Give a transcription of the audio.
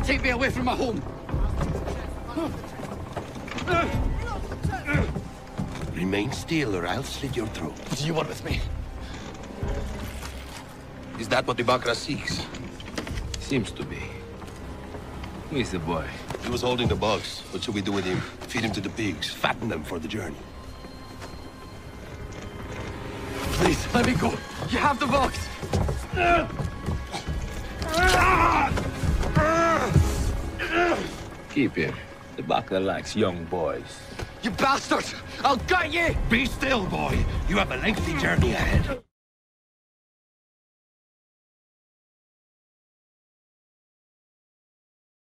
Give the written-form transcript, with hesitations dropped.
take me away from my home. Remain still, or I'll slit your throat. What do you want with me? Is that what the Bakra seeks? Seems to be. Who is the boy? He was holding the bugs. What should we do with him? Feed him to the pigs. Fatten them for the journey. Please, let me go. You have the box. Keep him. The Bakra likes young boys. You bastard! I'll gut you! Be still, boy. You have a lengthy journey ahead.